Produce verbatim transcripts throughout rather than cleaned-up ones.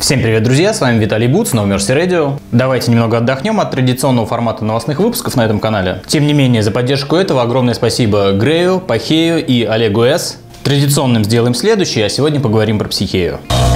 Всем привет, друзья, с вами Виталий Буц, No Mercy Radio. Давайте немного отдохнем от традиционного формата новостных выпусков на этом канале. Тем не менее, за поддержку этого огромное спасибо Грею, Пахею и Олегу С. Традиционным сделаем следующее, а сегодня поговорим про Психею.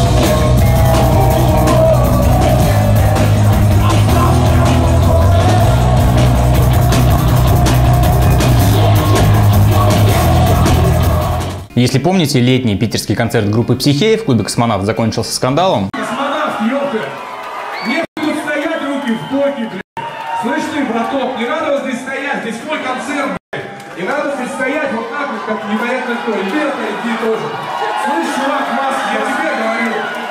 Если помните, летний питерский концерт группы Психея в клубе «Космонавт» закончился скандалом. Космонавт, ёпта! Не будут стоять руки в боки, блядь! Слышь ты, браток, не надо вот здесь стоять, здесь мой концерт, блядь! Не надо здесь стоять вот так вот, как непонятно кто. Иди это, иди тоже. Слышь, чувак, в маске, я тебе говорю.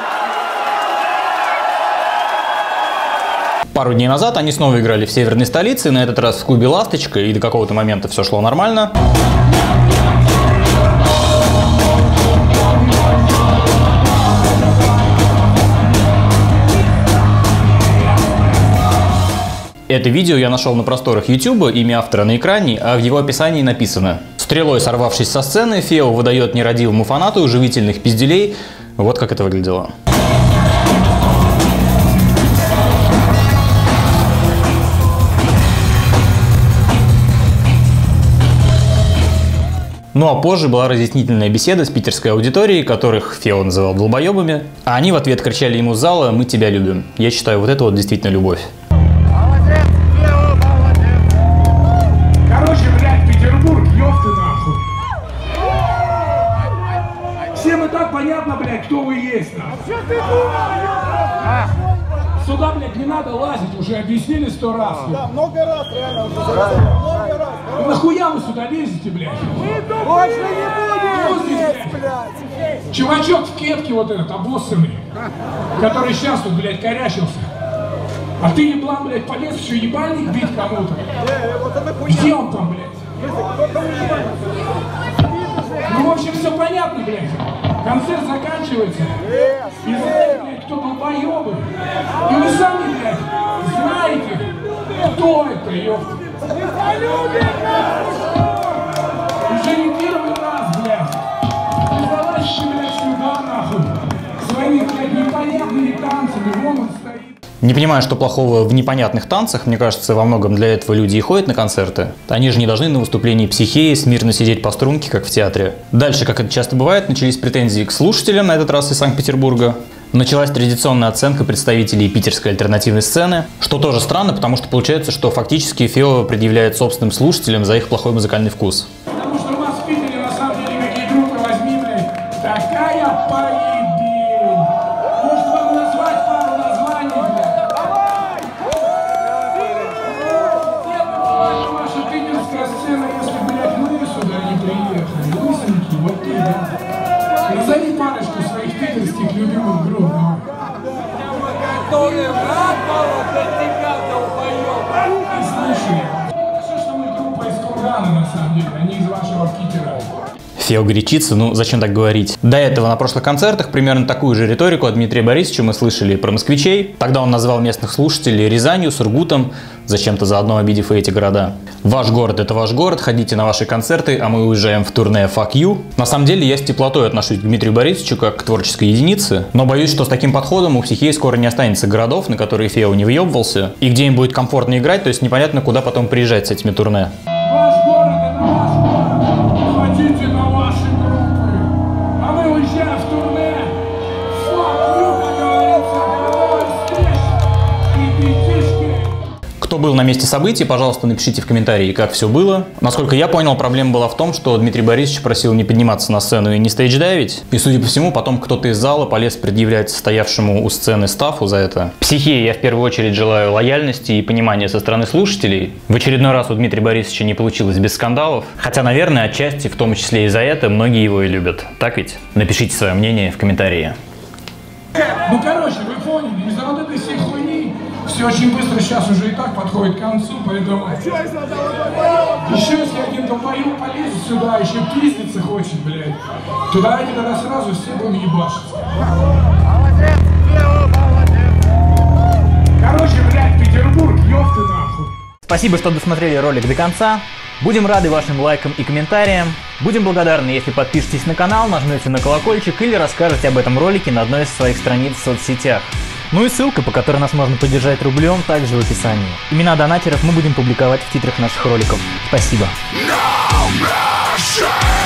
Пару дней назад они снова играли в северной столице, на этот раз в клубе «Ласточка», и до какого-то момента все шло нормально. Это видео я нашел на просторах YouTube, имя автора на экране, а в его описании написано: стрелой сорвавшись со сцены, Фео выдает нерадивому фанату живительных пизделей. Вот как это выглядело. Ну а позже была разъяснительная беседа с питерской аудиторией, которых Фео называл долбоебами, а они в ответ кричали ему с зала: «Мы тебя любим». Я считаю, вот это вот действительно любовь. Всем и так понятно, блядь, кто вы есть, нахуй. Что ты думаешь? Сюда, блядь, не надо лазить, уже объяснили сто раз. Да, много раз, реально, уже много раз. Ну, нахуя вы сюда лезете, блядь? Больше не будем здесь, блядь. Чувачок в кепке вот этот, обоссанный, который сейчас тут, блядь, корячился. А ты, еблан, блядь, полез еще ебальник бить кому-то. Где он там, блядь? Ну, в общем, все понятно, блядь. Концерт заканчивается. И знаете, блядь, кто долбоебы. И вы сами, блядь, знаете, кто это, ёпта. Уже не первый раз, блядь. Ты залазишь, блядь, сюда, нахуй. Своими, блядь, непонятными танцами. Вон он стоит. Не понимаю, что плохого в непонятных танцах. Мне кажется, во многом для этого люди и ходят на концерты. Они же не должны на выступлении Психеи смирно сидеть по струнке, как в театре. Дальше, как это часто бывает, начались претензии к слушателям, на этот раз из Санкт-Петербурга. Началась традиционная оценка представителей питерской альтернативной сцены, что тоже странно, потому что получается, что фактически Фео предъявляет собственным слушателям за их плохой музыкальный вкус. Потому что у нас в Питере, на самом деле, какие группы возьми, блядь, такая поебень. Может вам назвать пару названий, блядь? Давай! Нет, ваша питерская сцена, если, блядь, мы сюда не приехали. Лысенький, вот ты, да? Назови парочку своих питерских любимых групп. Который рад был для тебя, долбоёб. И слушай, хорошо, что мы группа из Кургана, на самом деле, а не из вашего Питера. Фео горячится, ну зачем так говорить? До этого на прошлых концертах примерно такую же риторику от Дмитрия Борисовича мы слышали про москвичей. Тогда он назвал местных слушателей Рязанью, Сургутом, зачем-то заодно обидев и эти города. Ваш город — это ваш город, ходите на ваши концерты, а мы уезжаем в турне «Fuck you». На самом деле я с теплотой отношусь к Дмитрию Борисовичу как к творческой единице, но боюсь, что с таким подходом у Психеи скоро не останется городов, на которые Фео не въебывался, и где им будет комфортно играть, то есть непонятно, куда потом приезжать с этими турне. Ваш город — это ваш город. Ходите на ваши группы, а мы уезжаем в турне. Fuck you, как говорится, новых встреч и детишки. Кто был на месте событий, пожалуйста, напишите в комментарии, как все было. Насколько я понял, проблема была в том, что Дмитрий Борисович просил не подниматься на сцену и не стейдж-дайвить. И, судя по всему, потом кто-то из зала полез предъявлять стоявшему у сцены стафу за это. Психеи я в первую очередь желаю лояльности и понимания со стороны слушателей. В очередной раз у Дмитрия Борисовича не получилось без скандалов. Хотя, наверное, отчасти, в том числе и за это, многие его и любят. Так ведь? Напишите свое мнение в комментарии. Ну, короче, вы поняли, из-за вот этой всей хуйни все очень быстро сейчас уже и так подходит к концу, поэтому... Еще если один долбоёб полезет сюда, еще пиздиться хочет, блядь, то давайте тогда сразу все будем ебашиться. Короче, блядь, Петербург, ёпты нахуй. Спасибо, что досмотрели ролик до конца. Будем рады вашим лайкам и комментариям. Будем благодарны, если подпишетесь на канал, нажмете на колокольчик или расскажете об этом ролике на одной из своих страниц в соцсетях. Ну и ссылка, по которой нас можно поддержать рублем, также в описании. Имена донатеров мы будем публиковать в титрах наших роликов. Спасибо. No